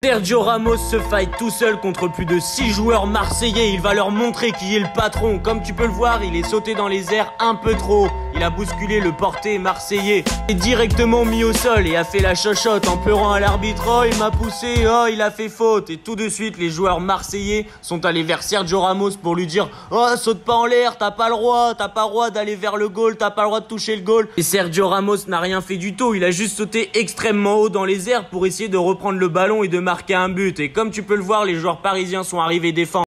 Sergio Ramos se fight tout seul contre plus de 6 joueurs marseillais. Il va leur montrer qui est le patron. Comme tu peux le voir, il est sauté dans les airs un peu trop. Il a bousculé le porté marseillais. Il est directement mis au sol et a fait la chochotte en pleurant à l'arbitre. Oh, il m'a poussé, oh, il a fait faute. Et tout de suite, les joueurs marseillais sont allés vers Sergio Ramos pour lui dire: oh, saute pas en l'air, t'as pas le droit d'aller vers le goal, t'as pas le droit de toucher le goal. Et Sergio Ramos n'a rien fait du tout. Il a juste sauté extrêmement haut dans les airs pour essayer de reprendre le ballon et de marquer un but. Et comme tu peux le voir, les joueurs parisiens sont arrivés défendre.